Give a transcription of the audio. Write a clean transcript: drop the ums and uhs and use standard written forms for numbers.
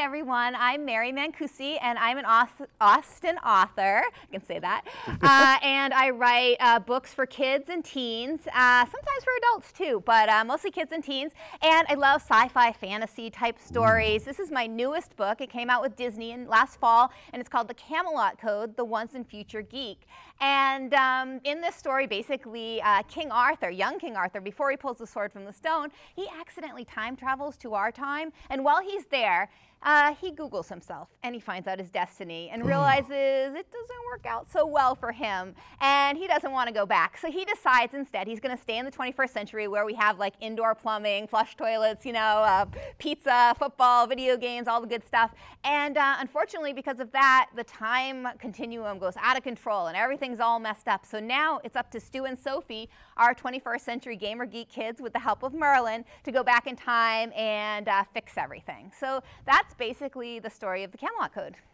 everyone. I'm Mari Mancusi, and I'm an Austin author. I can say that. And I write books for kids and teens, sometimes for adults too, but mostly kids and teens. And I love sci-fi fantasy type stories. This is my newest book. It came out with Disney last fall, and it's called The Camelot Code, The Once and Future Geek. And in this story, basically, King Arthur, young King Arthur, before he pulls the sword from the stone, he accidentally time travels to our time. And while he's there, he Googles himself, and he finds out his destiny and realizes it doesn't work out so well for him, and he doesn't want to go back. So he decides instead he's going to stay in the 21st century where we have like indoor plumbing, flush toilets, you know, pizza, football, video games, all the good stuff. And unfortunately, because of that, the time continuum goes out of control and everything's all messed up. So now it's up to Stu and Sophie, our 21st century gamer geek kids, with the help of Merlin, to go back in time and fix everything. So that's basically the story of the Camelot Code.